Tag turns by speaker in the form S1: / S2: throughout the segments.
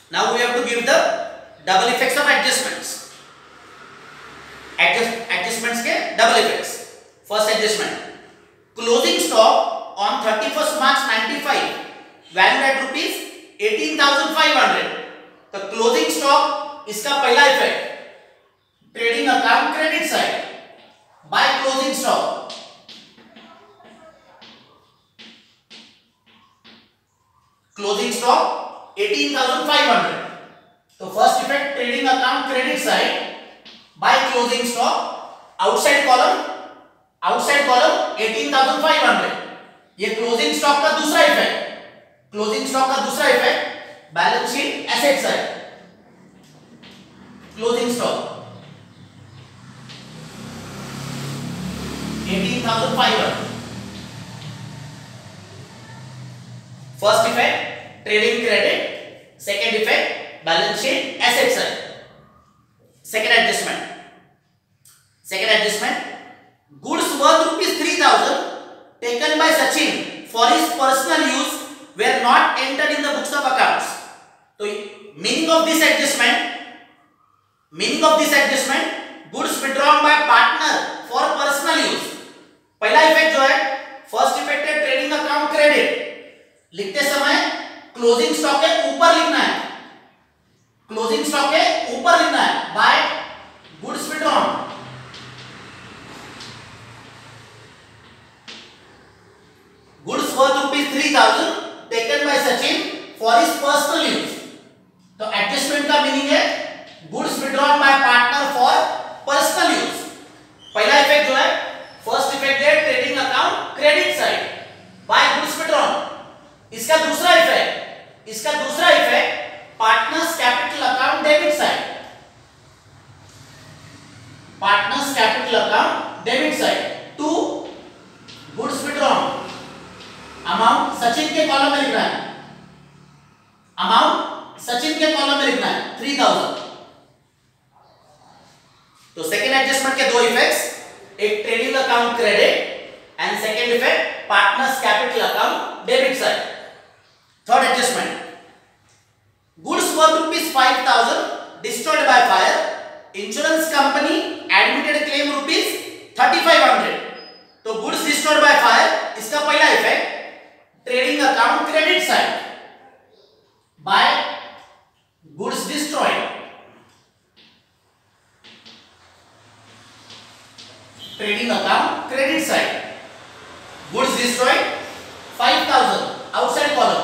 S1: Now we have to give the double effects of adjustments. Adjustments के double effects. First adjustment. Closing stock on 31st March 95 valued at rupees 18,500. तो closing stock इसका पहला effect trading account credit side by closing stock. Closing stock 18,500. तो first effect trading account credit side by closing stock. Outside column 18,500. ये closing stock का दूसरा effect. Closing stock का दूसरा effect balance sheet asset side. Closing stock 18,500. First effect trading credit, second effect balance sheet asset side. Second adjustment goods worth ₹3,000 taken by Sachin for his personal use were not entered in the books of accounts. तो meaning of this adjustment goods withdrawn by partner for personal use. पहला effect जो है first effect है trading account credit. लिखते समय closing stock के ऊपर लिखना है. क्लोजिंग स्टॉक के ऊपर लिखना है by goods withdrawn. Goods worth ₹3,000 taken by Sachin for his personal use. तो एडजस्टमेंट का मीनिंग है goods withdrawn by partner for personal use. पहला इफेक्ट जो है फर्स्ट इफेक्ट है trading account credit side by goods withdrawn. इसका दूसरा effect partners capital account debit side. Partners capital account debit side to goods withdrawn. Amount Sachin के column में लिखना है. अमाउंट सचिन के कॉलम में लिखना है 3,000. तो सेकेंड एडजस्टमेंट के दो इफेक्ट्स, एक trading account credit and second effect partners capital account debit side. Third adjustment goods worth ₹5,000 destroyed by fire. Insurance company admitted claim ₹3,500. तो गुड्स डिस्ट्रॉयड बाय फायर इसका पहला effect trading account credit side by goods destroyed. Trading account credit side goods destroyed 5,000 outside column.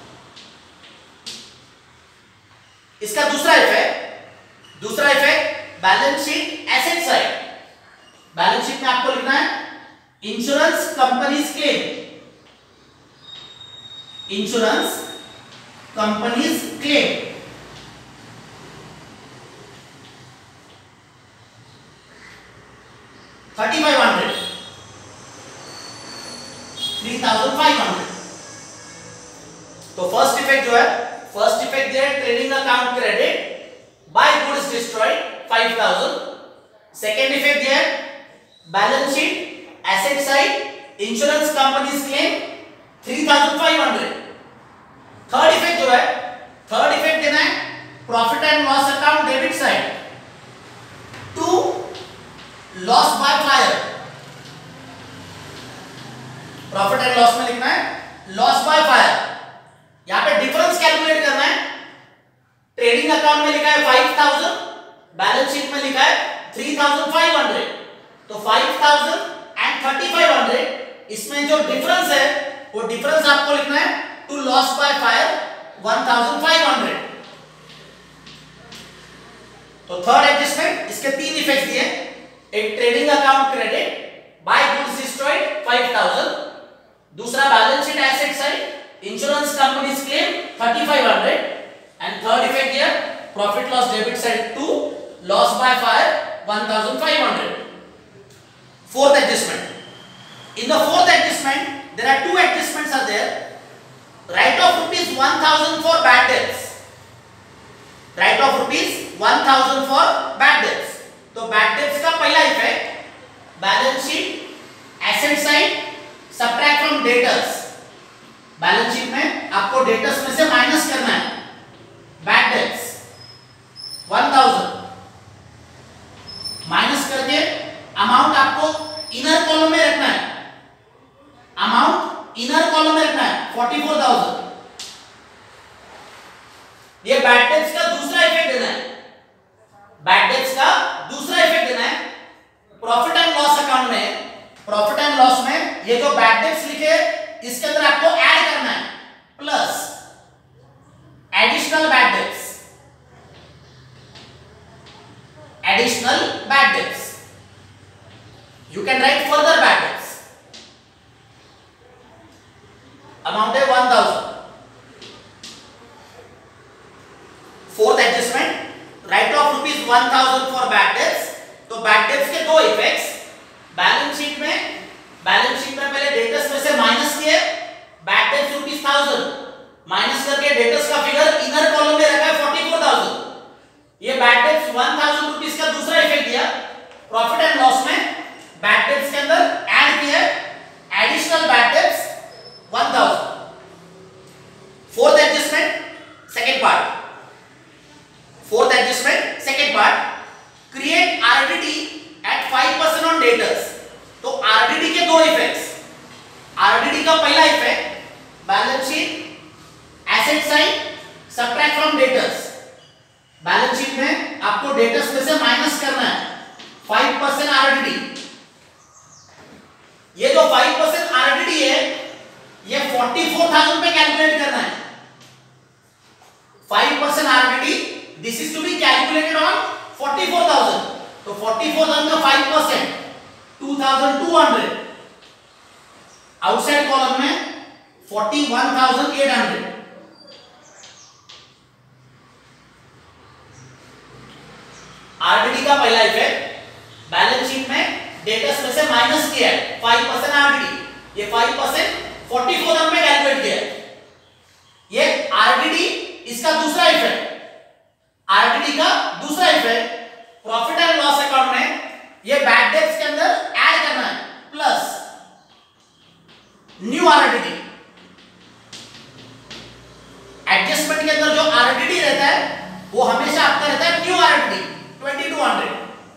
S1: इसका दूसरा effect balance sheet asset side. Balance sheet में आपको लिखना है insurance company's claim. Insurance company's claim 3,500. तो first effect जो है first effect दिया है trading account credit by goods destroyed 5,000. Second effect दिया है balance sheet asset side insurance company's claim 3,500. Third effect देना है profit and loss account debit side to loss by fire. Profit and loss में लिखना है loss by fire. यहां पे difference calculate करना है. ट्रेडिंग अकाउंट में लिखा है 5,000, बैलेंस शीट में लिखा है 3,500. तो 5,000 एंड 3,500 इसमें जो डिफरेंस है वो डिफरेंस आपको लिखना है टू लॉस बाय फायर 1,500. तो थर्ड एडजस्टमेंट इसके तीन इफेक्ट्स दिए. एक trading account credit by goods destroyed 5,000. दूसरा balance sheet asset side insurance company's claim 3,500. And third effect here profit loss debit side to loss by fire 1,500. Fourth adjustment. In the fourth adjustment, there are two adjustments are there. Write off ₹1,000 for bad debts. Write off ₹1,000 for bad debts. तो bad debts का पहला effect balance sheet asset side subtract from debtors. Balance sheet में आपको debtors में से minus करना है bad डेब्ट. ये बैड डेट्स का दूसरा इफेक्ट देना है, बैड डेट्स का दूसरा इफेक्ट देना है। प्रॉफिट एंड लॉस अकाउंट में, प्रॉफिट एंड लॉस में ये जो बैड डेट्स लिखे इसके अंदर आपको ऐड करना है plus additional bad debts, additional bad debts. You can write further bad debts. Amount है 1000. Fourth adjustment, write off rupees 1000 for bad debts. तो bad debts के दो इफेक्ट्स, बैलेंस शीट में पहले डेटर्स में से माइनस किए, बैड डेब्ट्स रुपीस 1000 माइनस करके डेटर्स का फिगर इनर कॉलम में रखा है 44000। ये बैड डेब्ट्स 1000 रुपीस का दूसरा इफेक्ट दिया। प्रॉफिट एंड लॉस में बैड डेब्ट्स के अंदर ऐड किया additional bad debts 1000। Fourth adjustment second part, create RDD at 5% on debtors. तो आरडीडी के दो इफेक्ट्स, आरडीडी का पहला effect balance sheet asset side subtract from debtors. Balance sheet में आपको डेटर्स में से माइनस करना है 5% आरडीडी। ये जो 5% आरडीडी है ये 44,000 पे कैलकुलेट करना है। 5% RDD this is to be calculated on 44,000। तो 44,000 का 5% 2,200। आउटसाइड कॉलम में 41,800। आरडीडी का पहला इफेक्ट बैलेंस शीट में डेटर्स में से माइनस किया है 5% आरडीडी। ये 5% 44,000 में कैलकुलेट किया है। ये आरडीडी इसका दूसरा इफेक्ट, आरडीडी का दूसरा effect profit and loss account में ये बैड डेब्ट्स के अंदर ऐड करना है प्लस न्यू आरडीडी। एडजस्टमेंट के अंदर जो आरडीडी रहता है वो हमेशा आपका रहता है new RDD 2200।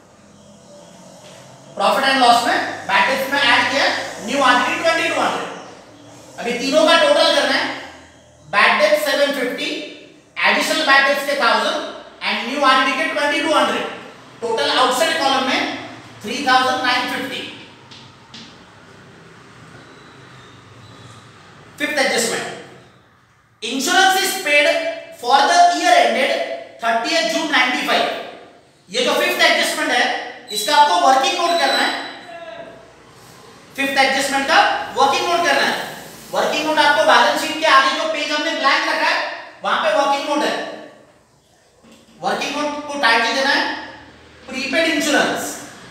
S1: Profit and loss में बैड डेब्ट्स में ऐड किया न्यू आरडीडी 2200। अभी तीनों का टोटल करना है, bad debts 750, additional bad debts के 1000 एंड न्यू आरडीडी के 2200। टोटल आउटसाइड कॉलम में 3950। Fifth adjustment, insurance is paid for the year ended 30th June 95। ये जो फिफ्थ एडजस्टमेंट है इसका आपको वर्किंग नोट करना है। फिफ्थ एडजस्टमेंट का वर्किंग नोट करना है। वर्किंग नोट आपको बैलेंस शीट के आगे जो पेज हमने ब्लैंक रखा है वहां पे वर्किंग नोट है। वर्किंग नोट को टाइटल देना है prepaid insurance.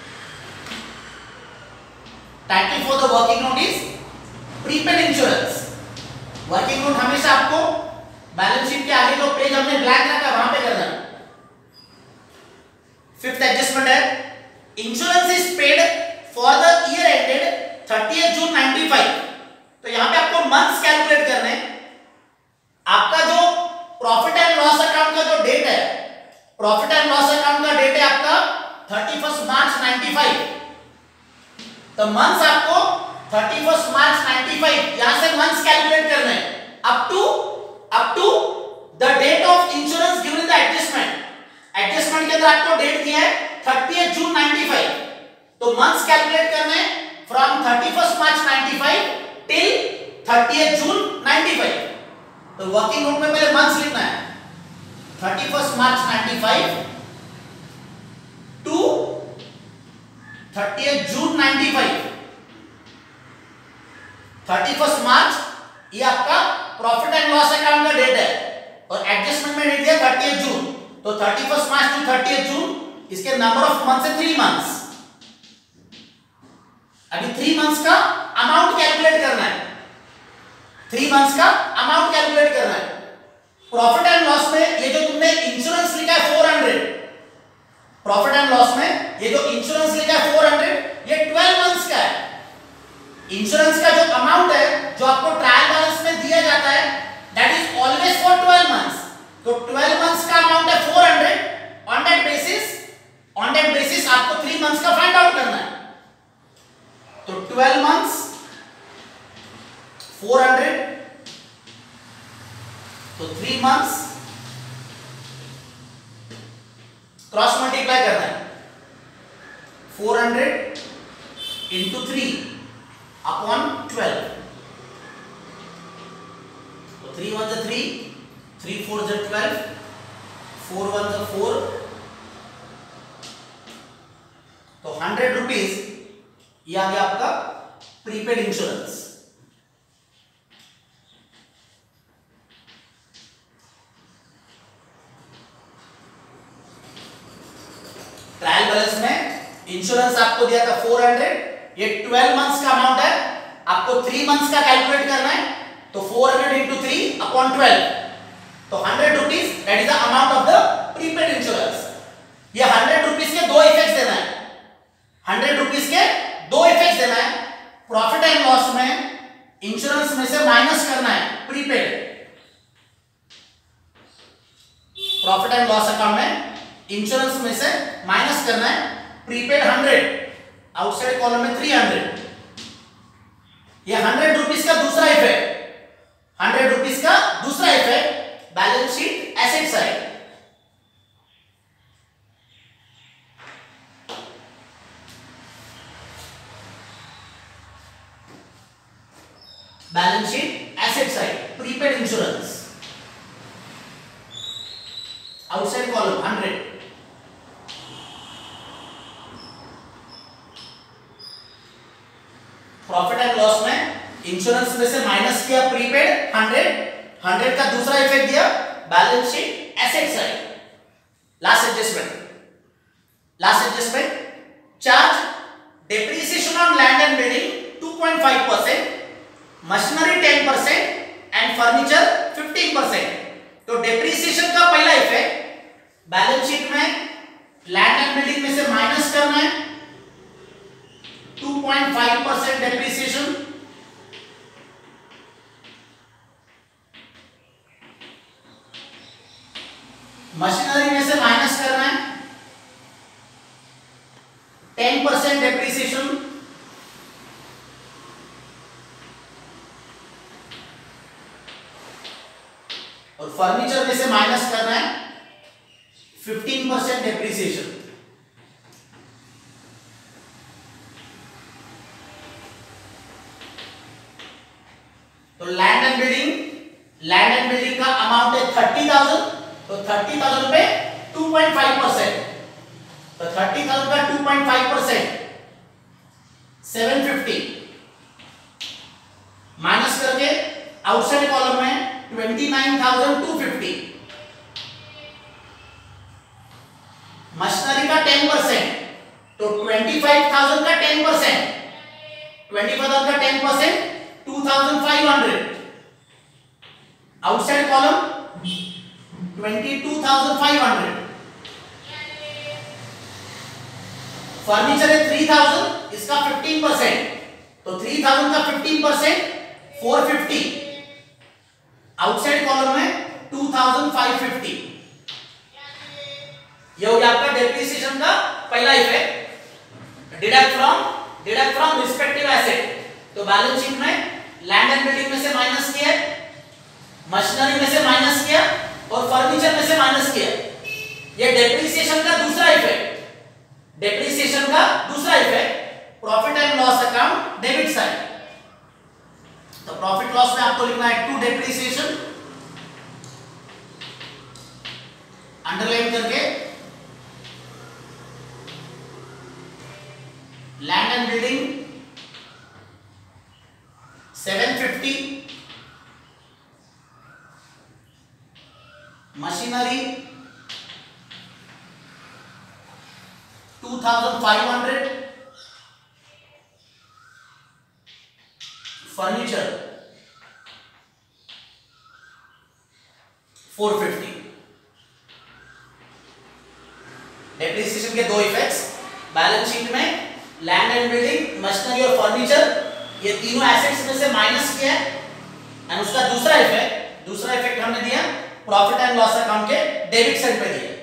S1: Title for the working note is prepaid insurance. Working note हमेशा आपको बैलेंस शीट के आगे जो पेज हमने ब्लैंक रखा है वहां पे करना है। फिफ्थ एडजस्टमेंट है insurance is paid for the year ended 30th June 95। तो यहां पे आपको मंथ्स कैलकुलेट करने हैं। आपका जो प्रॉफिट एंड लॉस अकाउंट का जो डेट है, प्रॉफिट एंड लॉस अकाउंट का डेट है आपका 31 March 95। तो मंथ्स आपको 31 March 95 यहां से मंथ्स कैलकुलेट करने हैं up to the date of insurance given in the adjustment. Adjustment के अंदर आपको डेट दिया है 30th June 95। तो मंथ्स कैलकुलेट करने from 31 March 95 till 30th June 95। तो वर्किंग नोट में पहले मंथ्स लिखना है 31 March 95 to 30th June 95। 31 March ये आपका प्रॉफिट एंड लॉस अकाउंट का डेट है और एडजस्टमेंट में डेट दिया 30th June। तो 31 March टू 30th June इसके नंबर ऑफ मंथ्स है 3 मंथ्स। अभी 3 मंथ्स का अमाउंट कैलकुलेट करना है। 3 मंथ्स का अमाउंट कैलकुलेट करना है। प्रॉफिट एंड लॉस में ये जो तुमने इंश्योरेंस लिखा है 400, प्रॉफिट एंड लॉस में ये जो इंश्योरेंस लिखा है 400 ये 12 मंथ्स का है। इंश्योरेंस का जो अमाउंट है जो आपको ट्रायल बैलेंस में दिया जाता है that is always for 12 months. तो 12 मंथ्स का अमाउंट है 400। ऑन दैट बेसिस आपको 3 मंथ्स का फाइंड आउट करना है। तो 12 मंथ्स 400, तो 3 मंथ्स क्रॉस मल्टीप्लाई करना है, 400 इंटू 3 अपॉन 12, तो 3 1 जा 3, 3 4 जा 12, 4 1 जा 4, तो 100 रुपीज ये आ गया आपका प्रीपेड इंश्योरेंस। ट्रायल बैलेंस में इंश्योरेंस आपको दिया था 400, ये 12 मंथ्स का अमाउंट है, आपको 3 मंथ्स का कैलकुलेट करना है, तो 400 इंटू 3 अपॉन 12, तो 100 rupees that is the amount of the prepaid insurance. ये 100 रुपीज के दो इफेक्ट्स देना है, 100 रुपीज के दो इफेक्ट्स देना है। प्रॉफिट एंड लॉस में इंश्योरेंस में से माइनस करना है prepaid, profit and loss account में इंश्योरेंस में से माइनस करना है प्रीपेड 100, आउटसाइड कॉलम में 300। ये 100 रुपीज का दूसरा इफेक्ट, 100 रुपीज का दूसरा effect balance sheet asset side. Balance sheet asset side prepaid insurance, outside column 100। Profit and loss में इंश्योरेंस में से माइनस किया प्रीपेड 100 का दूसरा इफेक्ट दिया balance sheet asset side. Last adjustment charge depreciation on land and building 2.5%, machinery 10% and furniture 15%। तो depreciation का पहला इफेक्ट बैलेंस शीट में लैंड एंड बिल्डिंग में से माइनस करना है 2.5% डेप्रिसिएशन, मशीनरी में से माइनस करना है 10% डेप्रिसिएशन, और फर्नीचर में से माइनस करना है 15% डेप्रिसिएशन। तो लैंड एंड बिल्डिंग का अमाउंट है 30,000, तो 30,000 पे 2.5%, तो 30,000 का 2.5% 750 माइनस करके आउटसाइड कॉलम में 29,250, मशीनरी का 10%, तो 25,000 का 10%, 25,000 का 10% 2,500, आउटसाइड कॉलम 22,500, फर्नीचर है 3,000, इसका 15%, तो 3,000 का 15% 450, आउटसाइड कॉलम में 2,550। ये हो गया आपका डेप्रिसिएशन का पहला effect. Deduct from respective asset, तो बैलेंस शीट में लैंड एंड बिल्डिंग में से माइनस किया, मशीनरी में से माइनस किया और फर्नीचर में से माइनस किया। ये डेप्रिसिएशन का दूसरा effect profit and loss account debit side. तो प्रॉफिट लॉस में आपको लिखना है टू डेप्रिसिएशन, अंडरलाइन करके land and building 750, machinery 2,500, furniture 450। Depreciation के दो इफेक्ट्स बैलेंस शीट में लैंड एंड बिल्डिंग, मशीनरी और फर्नीचर, ये तीनों एसेट्स में से माइनस किया है, एंड उसका दूसरा इफेक्ट हमने दिया प्रॉफिट एंड लॉस अकाउंट के डेबिट साइड पे दिया।